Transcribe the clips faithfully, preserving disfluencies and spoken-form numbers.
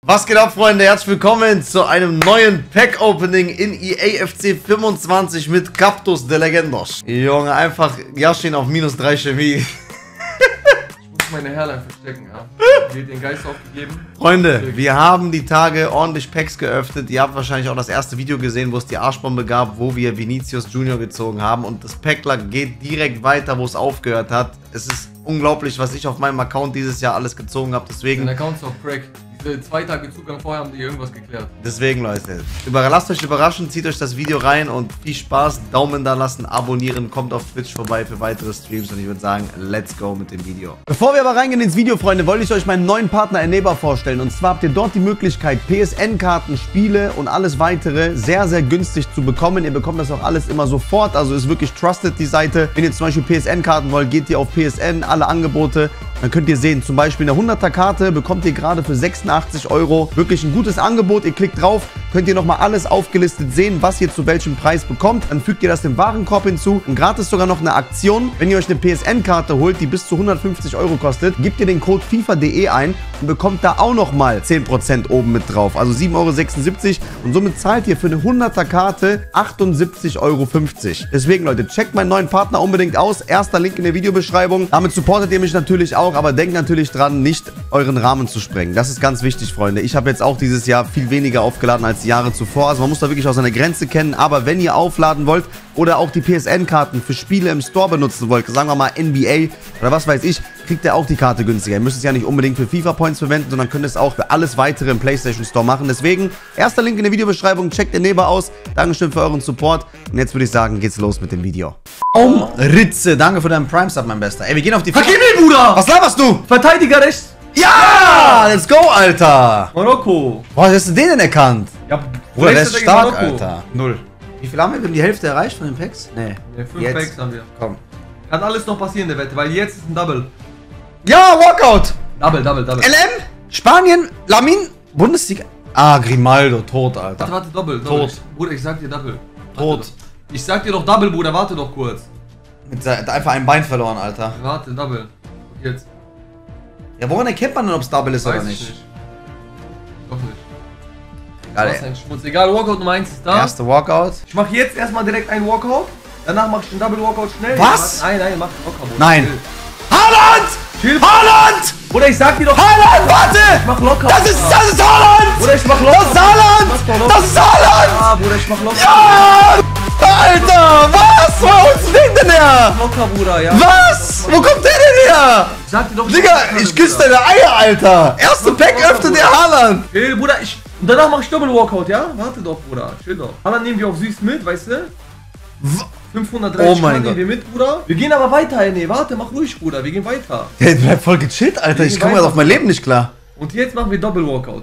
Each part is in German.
Was geht ab, Freunde? Herzlich willkommen zu einem neuen Pack-Opening in E A F C fünfundzwanzig mit Cactus de Legendos. Junge, einfach Yashin auf minus drei Chemie. Ich muss meine Hairline verstecken, ja. Mir den Geist aufgegeben. Freunde, wir haben die Tage ordentlich Packs geöffnet. Ihr habt wahrscheinlich auch das erste Video gesehen, wo es die Arschbombe gab, wo wir Vinicius Junior gezogen haben. Und das Packler geht direkt weiter, wo es aufgehört hat. Es ist unglaublich, was ich auf meinem Account dieses Jahr alles gezogen habe. Deswegen... Dein Account ist auf Crack. Diese zwei Tage Zugang vorher haben die irgendwas geklärt. Deswegen, Leute, lasst euch überraschen, zieht euch das Video rein und viel Spaß. Daumen da lassen, abonnieren, kommt auf Twitch vorbei für weitere Streams und ich würde sagen, let's go mit dem Video. Bevor wir aber reingehen ins Video, Freunde, wollte ich euch meinen neuen Partner Eneba vorstellen. Und zwar habt ihr dort die Möglichkeit, P S N-Karten, Spiele und alles weitere sehr, sehr günstig zu bekommen. Ihr bekommt das auch alles immer sofort, also ist wirklich trusted die Seite. Wenn ihr zum Beispiel P S N-Karten wollt, geht ihr auf P S N, alle Angebote. Dann könnt ihr sehen, zum Beispiel eine hunderter Karte bekommt ihr gerade für sechsundachtzig Euro. Wirklich ein gutes Angebot. Ihr klickt drauf, könnt ihr nochmal alles aufgelistet sehen, was ihr zu welchem Preis bekommt. Dann fügt ihr das dem Warenkorb hinzu. Und gratis sogar noch eine Aktion. Wenn ihr euch eine P S N-Karte holt, die bis zu hundertfünfzig Euro kostet, gebt ihr den Code FIFA punkt de ein und bekommt da auch nochmal zehn Prozent oben mit drauf. Also sieben Euro sechsundsiebzig. Und somit zahlt ihr für eine hunderter Karte achtundsiebzig Euro fünfzig. Deswegen, Leute, checkt meinen neuen Partner unbedingt aus. Erster Link in der Videobeschreibung. Damit supportet ihr mich natürlich auch. Aber denkt natürlich dran, nicht euren Rahmen zu sprengen. Das ist ganz wichtig, Freunde. Ich habe jetzt auch dieses Jahr viel weniger aufgeladen als die Jahre zuvor. Also man muss da wirklich auch seine Grenze kennen. Aber wenn ihr aufladen wollt oder auch die P S N-Karten für Spiele im Store benutzen wollt, sagen wir mal N B A oder was weiß ich, kriegt ihr auch die Karte günstiger. Ihr müsst es ja nicht unbedingt für FIFA-Points verwenden, sondern könnt es auch für alles weitere im PlayStation Store machen. Deswegen, erster Link in der Videobeschreibung. Checkt Eneba aus. Dankeschön für euren Support. Und jetzt würde ich sagen, geht's los mit dem Video. Um Ritze, danke für deinen Prime-Sub, mein Bester. Ey, wir gehen auf die... Hakimi, Bruder! Was laberst du? Verteidiger rechts! Ja! Let's go, Alter! Marokko! Boah, hast du den denn erkannt? Ja, Bruder, der ist stark, Marokko. Alter. Null. Wie viel haben wir? Wir haben die Hälfte erreicht von den Packs? Nee. Ne, fünf Jetzt. Packs haben wir. Komm. Kann alles noch passieren in der Wette, weil jetzt ist ein Double. Ja, Walkout! Double, Double, Double. L M, Spanien, Lamin, Bundesliga. Ah, Grimaldo, tot, Alter. Warte, warte, Double, Double. Tot. Bruder, ich sag dir Double. Tot. Warte, ich sag dir doch Double, Bruder, warte doch kurz. Mit se- einfach ein Bein verloren, Alter. Warte, Double. Und jetzt. Ja, woran erkennt man denn, ob es Double ist Weiß oder ich nicht? nicht. Doch nicht. Egal, Was ein Schmutz. Egal, Walkout Nummer eins ist da. erste Walkout. Ich mach jetzt erstmal direkt einen Walkout. Danach mach ich den Double Walkout schnell. Was? Nein, nein, mach locker, Bruder. Nein. Chill. Haaland! Chill. Haaland! Bruder, ich sag dir doch. Haaland, warte! Ich mach locker. Das ist, das ist Haaland! Bruder, ich mach locker. Das ist Haaland! Ich mach locker. Das ist Haaland! Ja, Bruder, ich mach locker. Ja! Alter, was? Wo holst du den denn her? Locker, Bruder, ja. Was? Wo kommt der denn her? Ich sag dir doch. Digga, ich küsse deine Eier, Alter. Erste Pack öffnet der Haaland. Chill, Bruder, ich. Und danach mach ich Double Walkout, ja? Warte doch, Bruder. Chill doch. Haaland nehmen wir auch süß mit, weißt du? fünfhundertdreißig Oh mein nehmen Gott. wir mit, Bruder. Wir gehen aber weiter, nee, warte, mach ruhig, Bruder. Wir gehen weiter. Der bleibt voll gechillt, Alter. Ich komme jetzt auf mein Leben nicht klar. Und jetzt machen wir Double Walkout.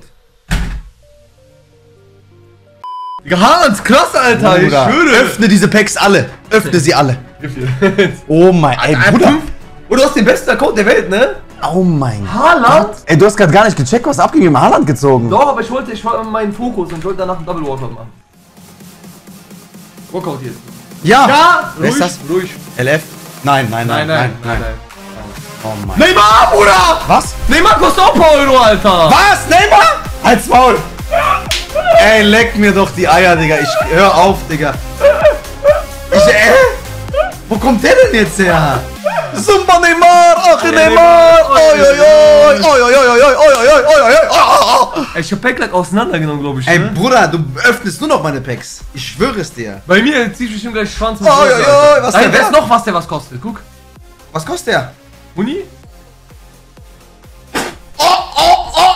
Digga, Haaland ist krass, Alter. Ich Bruder, schwöre. öffne diese Packs alle. Öffne sie alle. Oh mein, ey, Bruder. Und du hast den besten Account der Welt, ne? Oh mein Haaland? Gott. Ey, du hast gerade gar nicht gecheckt, was abging im Haaland gezogen. Doch, aber ich wollte, ich wollte meinen Fokus und ich wollte danach einen Double Walkout machen. Walkout jetzt. Ja. Ja, Wer ist das? ruhig. L F? Nein, nein, nein, Nein, nein, nein, nein. Oh mein. Neymar, Bruder! Was? Neymar kostet auch ein paar Euro, Alter! Was? Neymar? Halt's Maul. Ey, leck mir doch die Eier, Digga. Ich hör auf, Digga. Ich, äh? Wo kommt der denn jetzt her? Zumba Neymar, ach Neymar. Oi, oi, oi, oi, oi, oi, oi, oi, oi, oi, oi, oi. Ey, ich hab Packlack auseinandergenommen, glaube ich. Ey, Ne? Bruder, du öffnest nur noch meine Packs. Ich schwöre es dir. Bei mir zieh ich bestimmt gleich Schwanz und Oi, Schwanz, oi, Alter. oi, was Nein, der weiß wert? noch, was der was kostet. Guck. Was kostet der? Muni? Oh, oh, oh.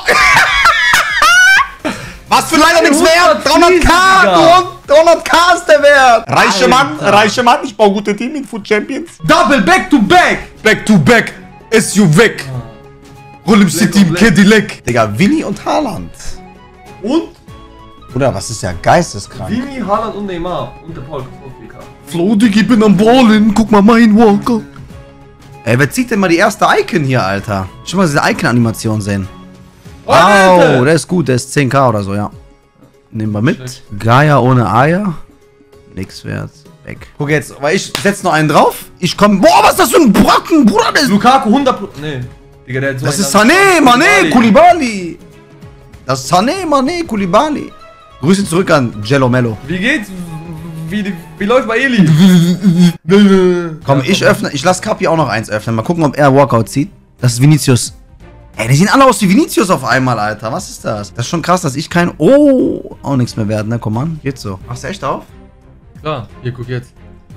Was für leider nichts wert? dreihundert K, dreihundert K ist der Wert. Reiche Mann, Alter. reiche Mann. Ich baue gute Team in Food Champions. Double back to back! Back to back. Ist you weg. Roll im City im Black. Cadillac. Digga, Vinny und Haaland. Und Bruder, was ist ja geisteskrank? Vini, Haaland und Neymar. Und der Paul kostet auch vier K. Flo, Digga, ich bin am Ballen. Guck mal, mein Walker. Ey, wer zieht denn mal die erste Icon hier, Alter? Schon mal diese Icon-Animation sehen. Oh, Wow, Alter. der ist gut, der ist zehn K oder so, ja. Nehmen wir mit. Schlecht. Gaia ohne Eier. Nix wert. Weg. Guck jetzt, weil ich setz noch einen drauf. Ich komm. Boah, was ist das für ein Brocken, Bruder? Das, Lukaku hundert Prozent. Nee. Digga, der hat so das einen ist anderen- Sané, Mané, Koulibaly. Das ist Sané, Mané, Koulibaly. Grüße zurück an Jello Mello. Wie geht's? Wie, wie läuft bei Eli? Komm, ich öffne. Ich lasse Kapi auch noch eins öffnen. Mal gucken, ob er Walkout zieht. Das ist Vinicius. Ey, die sehen alle aus wie Vinicius auf einmal, Alter. Was ist das? Das ist schon krass, dass ich kein... Oh, auch nichts mehr wert, ne? Komm an, geht so. Machst du echt auf? Klar, hier, guck jetzt.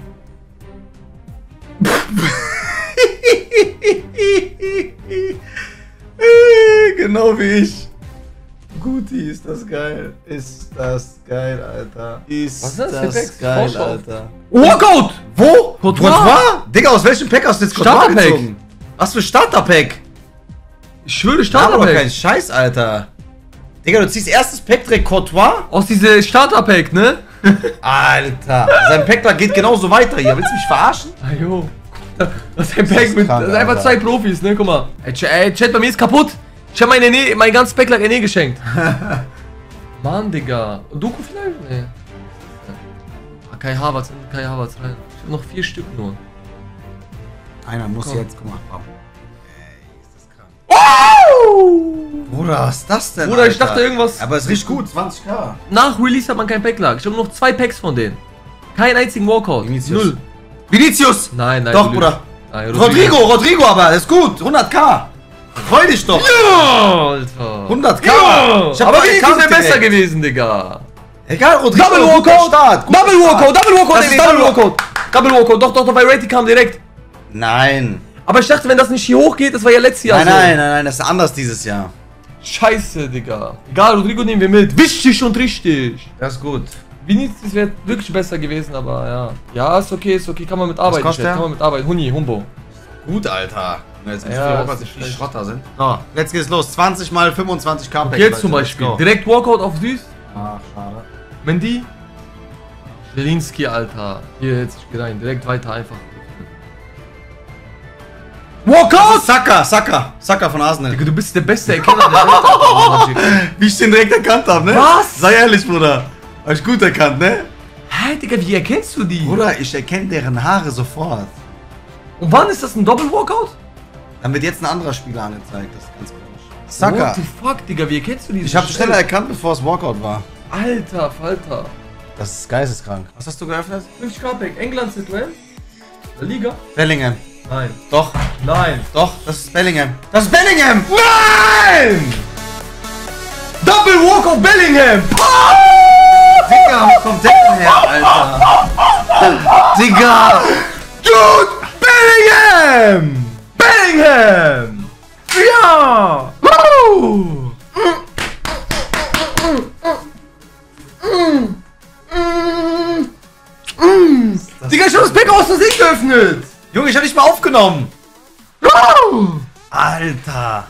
Genau wie ich. Guti, ist das geil. Ist das geil, Alter. Ist Was ist das, das, das geil, Vorschau? Alter. Walkout! Wo? Courtois? Courtois? Digga, aus welchem Pack hast du jetzt Courtois Starterpack. gezogen? Was für Starterpack? Ich schwöre, Starterpack. Aber kein Starterpack. Scheiß, Alter. Digga, du ziehst erstes Pack direkt Courtois? Aus diese Starterpack, ne? Alter. Sein Pack geht genauso weiter hier. Willst du mich verarschen? Ah, jo. Das ist ein Pack mit. krank, Das ist einfach Alter. zwei Profis, ne? Guck mal. Ey, Ch ey, Chat, bei mir ist kaputt. Ich hab meine Nähe, mein ganzes Pack lag Ene geschenkt. Mann, Digga. Und Doku vielleicht? Nee. Ah, Kai Havertz, Kai Havertz rein. Ich hab noch vier Stück nur. Einer muss Komm. jetzt, guck mal. Ey, ist das krank. Oh! Bruder, was ist das denn? Bruder, ich Alter? dachte irgendwas. Aber es riecht gut, zwanzig K. Nach Release hat man kein Pack lag. Ich habe noch zwei Packs von denen. Keinen einzigen Walkout. Vinicius. Null. Vinicius! Nein, nein. Doch, du Bruder. lügst. Nein, Rodrigo, Rodrigo aber, ist gut. hundert K. Freu dich doch. Ja, Alter. hundert K. Ja, Ich hab aber mal Vinicius erkannt wäre besser direkt. gewesen, Digga. Egal, Rodrigo. Double guter Walkout. Start, guter Double Start. Walkout, Double Walkout, Das nee, ist nee, Double Double Walkout. Double Walkout, doch, doch, doch, bei Rating kam direkt. Nein. Aber ich dachte, wenn das nicht hier hochgeht, das war ja letztes Jahr Nein, so. nein, nein, nein, das ist anders dieses Jahr. Scheiße, Digga. Egal, Rodrigo nehmen wir mit. Wichtig und richtig. Das ist gut. Vinicius wäre wirklich besser gewesen, aber ja. Ja, ist okay, ist okay, kann man mitarbeiten. kostet Chat, der? Kann man mitarbeiten. Huni, Humbo. Gut, Alter. Jetzt mit Ja, vier das Walkouts, ist die schlecht. Schrotter sind. So, jetzt geht's los. zwanzig mal fünfundzwanzig K. Jetzt zum Beispiel. Direkt Walkout auf süß. Ach, schade. Mendy. Zelinski, Alter. Hier jetzt rein. Direkt weiter einfach. Walkout! Saka, Saka. Saka von Arsenal. Digga, du bist der beste Erkenner der Welt, Alter. Wie ich den direkt erkannt habe, ne? Was? Sei ehrlich, Bruder. Hab ich gut erkannt, ne? Hä, Digga, wie erkennst du die? Bruder, ich erkenne deren Haare sofort. Und wann ist das ein Doppel-Walkout? Dann wird jetzt ein anderer Spieler angezeigt. Das ist ganz komisch. Saka. What the fuck, Digga, wie erkennst du die? Ich habe schneller erkannt, bevor es Walkout war. Alter, Falter. Das ist geisteskrank. Was hast du geöffnet? fünfzig K-Pack. England Citroën. La Liga? Bellingham. Nein. Doch, Nein. doch, das ist Bellingham. Das ist Bellingham! Nein! Double Walkout Bellingham! Digga, wo kommt der denn her, Alter? Digga! Dude! Bellingham! Bellingham! Ja! Woo! Digga, ich hab das Pack aus Versehen geöffnet! Junge, ich hab nicht mal aufgenommen. Alter.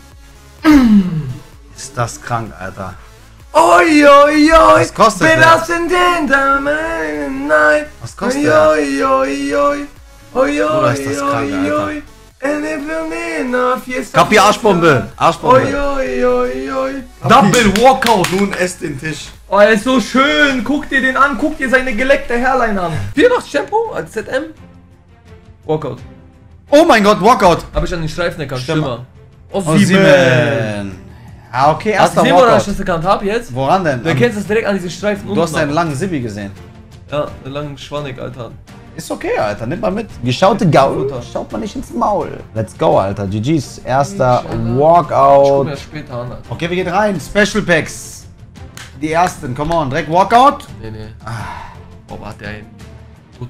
Ist das krank, Alter. Oi, oi, oi! Was kostet Wir der? lassen den Damen nein! Was kostet oi, der? Oi, oi, oi! Oi, Bruder, oi, ist das krank, oi, Alter. oi! Eine Filmina, fiesta. Kapi Arschbombe. Oi, Arschbombe. oi, oi, oi! Double Walkout! Nun esst den Tisch. Oh, er ist so schön! Guck dir den an, guck dir seine geleckte Hairline an! vierundachtzig Tempo als Z M? Walkout. Oh mein Gott, Walkout. Hab ich an den Streifen erkannt, Stimmt. Schimmer. Oh, Oh, Sieben. Ah, okay, Hast du erster gesehen, woran ich Walkout. das erkannt habe jetzt? Woran denn? Du erkennst das direkt an diesen Streifen Du hast unten einen ab. langen Sibi gesehen. Ja, einen langen Schwannig, Alter. Ist okay, Alter, nimm mal mit. Geschaute Gaul, schaut man nicht ins Maul. Let's go, Alter. G G's erster Ich guck Walkout. mir das später an, Alter. Okay, wir gehen rein. Special Packs. Die ersten, come on, direkt Walkout. Nee, nee. Oh, hat der einen. Gut.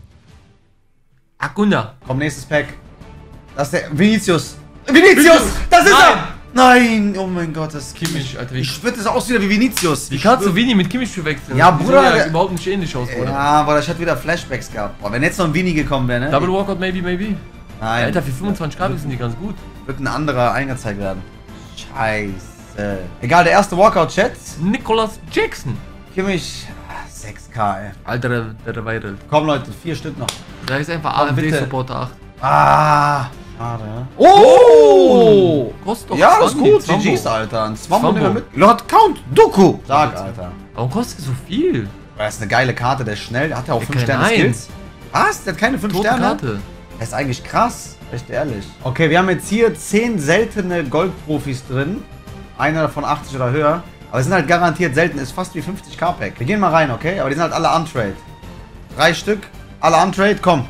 Acuna. Komm, nächstes Pack. Das ist der Vinicius. Vinicius! Vinicius! Das ist Nein! er! Nein! Oh mein Gott, das ist Kimmich, Alter. Wie, Ich schwöre, das aus wieder wie Vinicius. wie Ich kannst du schwör- Vini mit Kimmich verwechseln? Ja, Die Bruder, sehen der- ja überhaupt nicht ähnlich aus, Bruder. Ja, aber ich hatte wieder Flashbacks gehabt. Boah, wenn jetzt noch ein Vini gekommen wäre, ne? Double Walkout, maybe, maybe. Nein. Alter, für fünfundzwanzig K sind die ganz gut. Wird ein anderer eingezeigt werden. Scheiße. Egal, der erste Walkout-Chat. Nicholas Jackson. Kimmich. ah, sechs K, ey. Alter, der, der Viral. Komm, Leute, vier Stück noch. Da ist einfach Komm, A F bitte. D-Supporter acht. Ah, schade. ne? Oh! Kostet doch Ja, das ist zwanzig, gut. Zwambo. G G's, Alter. Ein Zwambo Zwambo. nehmen wir mit. Lord Count Doku. Stark, Alter. Warum kostet so viel? Das ist eine geile Karte, der ist schnell. Der hat ja auch Ja, fünf keine Sterne Eins. Skills. Was? Der hat keine fünf Tote Sterne? Karte. Das ist eigentlich krass. Echt ehrlich. Okay, wir haben jetzt hier zehn seltene Goldprofis drin. Einer davon achtzig oder höher. Aber es sind halt garantiert selten. Ist fast wie fünfzig K Pack. Wir gehen mal rein, okay? Aber die sind halt alle untrade. Drei Stück. Alle untrade. Komm.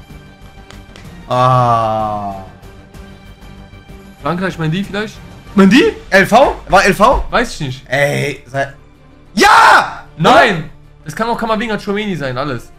Ah. Frankreich, Mendy vielleicht? Mendy? L V? War L V? Weiß ich nicht. Ey. Sei... Ja! Nein! Das kann auch Kamavinga, Tchouaméni sein, alles.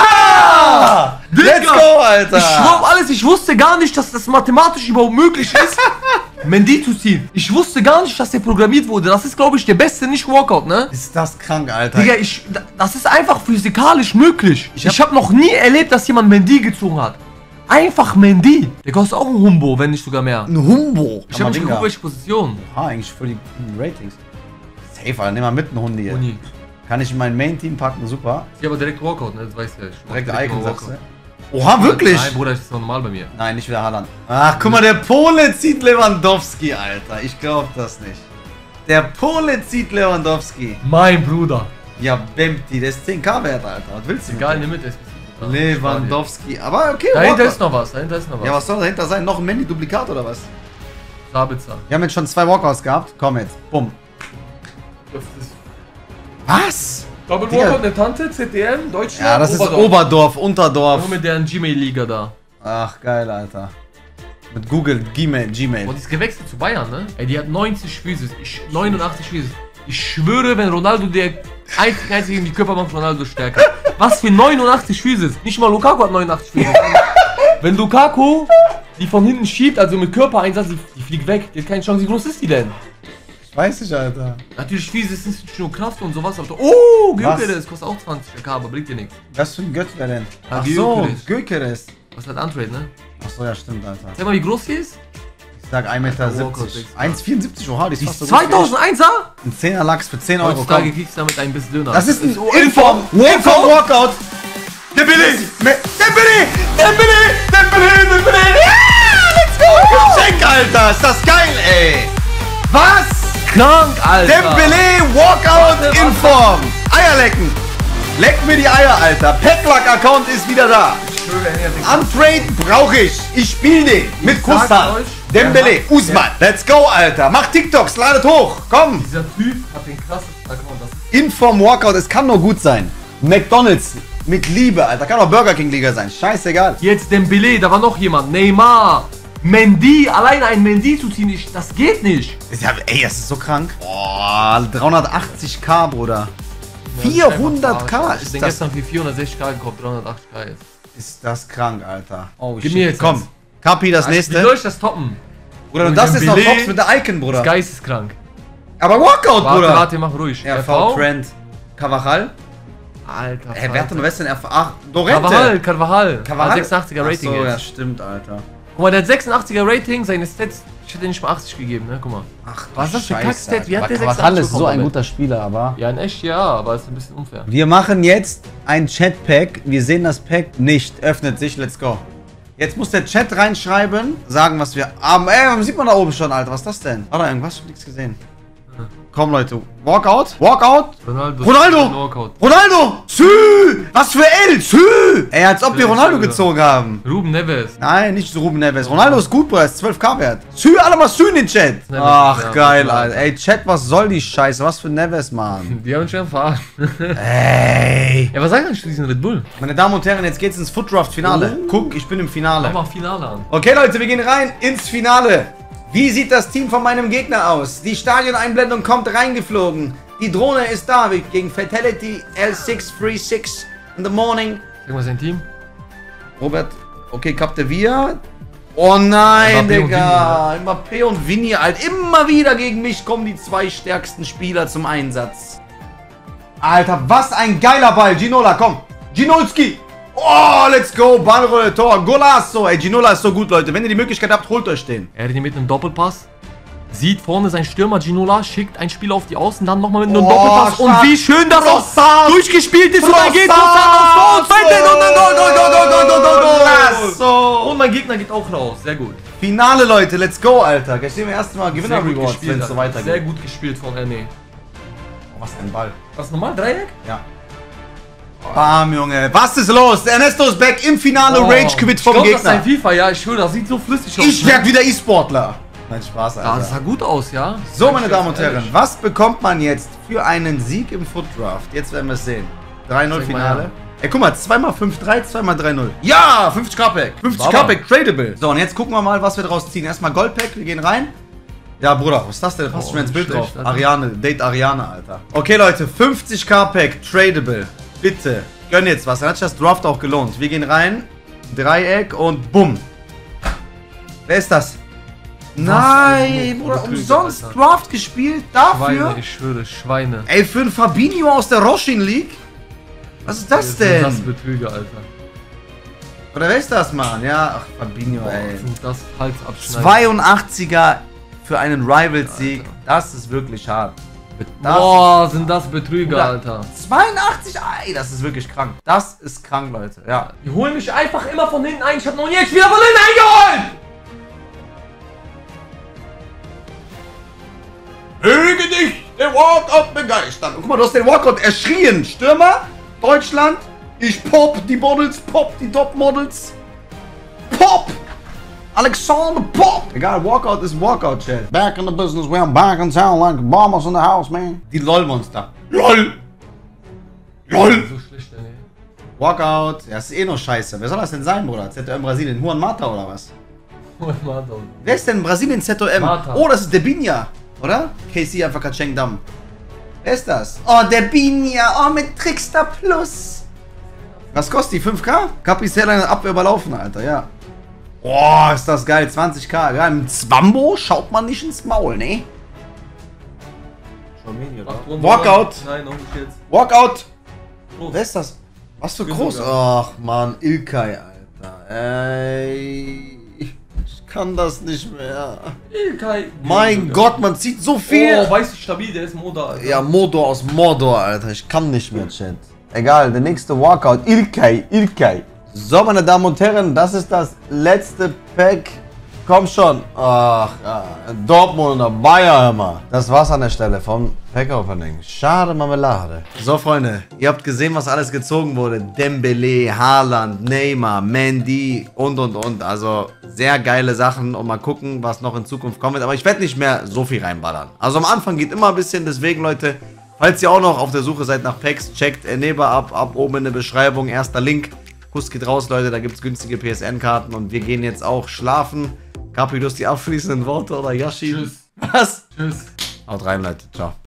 Ja! Let's Digga, go, Alter! Ich schwör auf alles, ich wusste gar nicht, dass das mathematisch überhaupt möglich ist, Mendy zu ziehen. Ich wusste gar nicht, dass der programmiert wurde. Das ist, glaube ich, der beste Nicht-Walkout, ne? Ist das krank, Alter? Digga, ich, das ist einfach physikalisch möglich. Ich Ich hab- habe hab noch nie erlebt, dass jemand Mendy gezogen hat. Einfach Mendy. Der kostet auch ein Humbo, wenn nicht sogar mehr. Ein Humbo. Ich habe nicht geguckt, welche Position. Ah, eigentlich voll die guten Ratings. Safe, Alter. Nehmen wir mit einen Hund hier. Uni. Kann ich in mein Main-Team packen, super. Ja, aber direkt Walkout, ne? Das weißt du ja. Ich mach Direkt direkt Icon, mal sagst du? Walkout. Oha, wirklich? Nein, Bruder, das ist normal bei mir. Nein, nicht wieder Haaland. Ach, guck mal, der Pole zieht Lewandowski, Alter. Ich glaub das nicht. Der Pole zieht Lewandowski. Mein Bruder. Ja, Bempty, der ist zehn K wert, Alter. Was willst du? mit Egal, dem? nimm mit. das- Lewandowski. Aber okay, Dahinter Walkout. ist noch was, dahinter ist noch was. Ja, was soll dahinter sein? Noch ein Mandy-Duplikat oder was? Sabitzer. Wir haben jetzt schon zwei Walkouts gehabt. Komm jetzt. Bumm. Das ist Was? Double Digga. Walkout, eine Tante, Z D M, Deutschland. Ja, das ist Oberdorf, Unterdorf. Nur mit deren Gmail-Liga da. Ach, geil, Alter. Mit Google, Gmail, Gmail. Und die ist gewechselt zu Bayern, ne? Ey, die hat neunzig Physis, ich, neunundachtzig Physis. Ich schwöre, wenn Ronaldo der einzige, einzige in die Körper macht, Ronaldo stärker. Was für neunundachtzig Physis? Nicht mal Lukaku hat neunundachtzig Physis. Wenn Lukaku die von hinten schiebt, also mit Körpereinsatz, die, die fliegt weg. Die hat keine Chance. Wie groß ist die denn? Weiß ich, Alter. Natürlich Physis ist nicht nur Kraft und sowas, aber oh, Was? Gyökeres kostet auch zwanzig K, aber bringt dir nichts. Was für ein Götz wäre denn? Ah, Ach so, Gyökeres. Gyökeres. Was hat Untrade, ne? Ach so, ja, stimmt, Alter. Sag mal, wie groß die ist? Ich sag ein Meter Walkout siebzig. sechs. eins Komma vierundsiebzig, oha, die ist Die fast ist so groß wie ich. zweitausendeiner? Ein zehner Lachs für zehn Euro. Heutzutage Komm. kriegst du damit ein bisschen Döner. Das ist ein oh, Inform, Inform Walkout. Dembele! Dembele! Dembele! Dembele! Dembele! Ja, let's go! Geschenk, Alter! Ist das geil, ey! Was? Krank, Alter! Dembele Walkout Warte, in warte. Form! Eier lecken! Leck mir die Eier, Alter! Petluck-Account ist wieder da! Ich schwöre, er hat Untrade brauche ich! Ich spiel den! Mit sag's Kusshand! euch, Dembele! der hat- Usman! Let's go, Alter! Mach TikToks! Ladet hoch! Komm! Dieser Typ hat den krassesten Account. Das ist Inform Walkout, es kann nur gut sein. McDonalds mit Liebe, Alter. Kann auch Burger King Liga sein. Scheißegal. jetzt Dembele, da war noch jemand. Neymar. Mendy, alleine ein Mendy zu ziehen, ich, das geht nicht. Ist ja, ey, das ist so krank. Boah, dreihundertachtzig K, Bruder. vierhundert K Ich hab ist den das. gestern für vierhundertsechzig K gekauft, dreihundertachtzig K jetzt. Ist das krank, Alter. Oh, Gib mir jetzt Komm. eins. Kapi, das Wie nächste. soll ich das toppen? Bruder, und Und das ist noch Dembele- Tops mit der Icon, Bruder. Geisteskrank. Aber Walkout, Warte, Bruder. warte, mach ruhig. R V, Trent. Cavachal. Alter, Ey, wer hat denn am besten R V? Ach, Dorente. Carvajal, Carvajal. Carvajal? Hat sechsundachtziger Ach Rating so, ja, jetzt. stimmt, Alter. Guck mal, der hat sechsundachtziger Rating, seine Stats, ich hätte nicht mal achtzig gegeben, ne? Guck mal. Ach, Was ist das für Scheiße, Kackstat? Wie Alter. hat der Carvajal sechsundachtzig ist so bekommen ein damit? guter Spieler, aber... Ja, in echt ja, aber ist ein bisschen unfair. Wir machen jetzt ein Chat-Pack. Wir sehen das Pack nicht. Öffnet sich. Let's go. Jetzt muss der Chat reinschreiben, sagen, was wir haben. Ey, sieht man da oben schon, Alter. Was ist das denn? War da irgendwas? Ich hab nichts gesehen. Komm, Leute. Walkout. Walkout. Ronaldo. Ronaldo. Walkout. Ronaldo. Sü. Was für L. Sü. Ey, als ob wir Ja, Ronaldo ja. gezogen haben. Ruben Neves. Nein, nicht so Ruben Neves. Ronaldo ist gut, Bruder. Ist zwölf K wert. Sü, alle mal Sü in den Chat. Neves, Ach, ja, geil, ja. Alter. Ey, Chat, was soll die Scheiße? Was für Neves, Mann. Die haben uns schon verarschen. Ey. Ja, was sagt eigentlich zu diesem Red Bull? Meine Damen und Herren, jetzt geht's ins Footdraft-Finale. Oh. Guck, ich bin im Finale. Mach mal Finale an. Okay, Leute, wir gehen rein ins Finale. Wie sieht das Team von meinem Gegner aus? Die Stadioneinblendung kommt reingeflogen. Die Drohne ist da gegen Fatality L sechs drei sechs in the morning. Sag mal sein Team. Robert, okay, Capdevia. Oh nein, Mbappé und Digga. Mbappé und Vinny, halt. Immer wieder gegen mich kommen die zwei stärksten Spieler zum Einsatz. Alter, was ein geiler Ball. Ginola, komm. Ginolski. Oh, let's go. Ballrolle, Tor. Golasso. Ey, Ginola ist so gut, Leute. Wenn ihr die Möglichkeit habt, holt euch den. Er hat ihn mit einem Doppelpass. Sieht vorne sein Stürmer Ginola, schickt ein Spieler auf die Außen, dann nochmal mit einem Oh, Doppelpass. stark. Und wie schön das auch Trossard. durchgespielt ist. Und dann geht Trossard aufs Tor und fällt den und dann Goal, Goal, Goal, Goal, Goal, Goal, Goal, Goal. Golasso. Und mein Gegner geht auch raus. Sehr gut. Finale, Leute. Let's go, Alter. Gleich sehen wir erstmal Sehr gut Gewinner-Rewards, gespielt, wenn es so Alter. weitergeht. Sehr gut gespielt von René. Oh, was ein Ball. Was normal? Dreieck? Ja. Bam, Junge. Was ist los? Ernesto ist back im Finale. Rage quit vom ich glaub, das ist Gegner. ein FIFA, ja, ich schwöre, das sieht so flüssig aus. Ich werd wieder E-Sportler. Mein Spaß, Alter. Das sah gut aus, ja? So, meine Damen und Herren, was bekommt man jetzt für einen Sieg im Foot Draft? Jetzt werden wir es sehen. drei null Finale. Ey, guck mal, zwei mal fünf drei, zwei mal drei null. Ja, fünfzig K-Pack. fünfzig K-Pack, tradable. So, und jetzt gucken wir mal, was wir draus ziehen. Erstmal Goldpack, wir gehen rein. Ja, Bruder, was ist das denn? Passt Oh, schon ins Bild schlecht, drauf. Alter. Ariane, Date Ariane, Alter. Okay, Leute, fünfzig K-Pack, tradable. Bitte, gönn jetzt was. Dann hat sich das Draft auch gelohnt. Wir gehen rein, Dreieck und bumm. Wer ist das? Nein, Bruder, umsonst Alter. Draft gespielt dafür. Schweine, ich schwöre, Schweine. Ey, für einen Fabinho aus der Roshin League? Was ist das denn? Das Betrüger, Alter. Oder wer ist das, Mann? Ja, ach, Fabinho, Boah, ey. sind das Halsabschneiden. zweiundachtziger für einen Rivals-Sieg. Das ist wirklich hart. Das Boah, sind das Betrüger, Bruder, Alter. zweiundachtzig, ey, das ist wirklich krank. Das ist krank, Leute. Ja. Die holen mich einfach immer von hinten ein. Ich hab noch nie jetzt wieder von hinten eingeholt! Möge dich der Walkout begeistern. Und guck mal, du hast den Walkout erschrien. Stürmer, Deutschland. Ich pop die Models, pop die Top-Models. Pop! Alexander Pop! Egal, Walkout ist Walkout, Chat. Back in the business, we're back in town like bombers in the house, man. Die LOL-Monster. LOL! LOL! So schlecht, ey. Walkout. Ja, das ist eh noch scheiße. Wer soll das denn sein, Bruder? Z O M Brasilien. Juan Mata oder was? Wer ist denn in Brasilien Z O M? Mata. Oh, das ist der Binja, oder? K C einfach Kacheng Dam. Wer ist das? Oh, der Binja. Oh, mit Trickster Plus. Was kostet die? fünf K? Capicella in der Abwehr überlaufen, Alter, ja. Boah, ist das geil. zwanzig K. Ja, im Zwambo schaut man nicht ins Maul, ne? Walkout. Nein, noch nicht jetzt. Walkout. Los. Wer ist das? Was für Bin groß? sogar. Ach, Mann. Ilkay, Alter. Ey. Ich kann das nicht mehr. Ilkay. Mein Gott, man zieht so viel. Oh, weißt du, stabil, der ist Moda, Alter. Ja, Mordor aus Mordor, Alter. Ich kann nicht mehr, Chat. Egal, der nächste Walkout. Ilkay, Ilkay. So, meine Damen und Herren, das ist das letzte Pack. Komm schon. Ach, ja. Dortmund oder Bayern, immer. Das war's an der Stelle vom Pack-Opening. Schade Marmelade. So, Freunde, ihr habt gesehen, was alles gezogen wurde. Dembele, Haaland, Neymar, Mendy und, und, und. Also, sehr geile Sachen. Und mal gucken, was noch in Zukunft kommt. Aber ich werde nicht mehr so viel reinballern. Also, am Anfang geht immer ein bisschen. Deswegen, Leute, falls ihr auch noch auf der Suche seid nach Packs, checkt Eneba ab. Ab oben in der Beschreibung. Erster Link. Kuss geht raus, Leute. Da gibt es günstige P S N-Karten. Und wir gehen jetzt auch schlafen. Capri, du hast die abschließenden Worte oder Yoshi? Tschüss. Was? Tschüss. Haut rein, Leute. Ciao.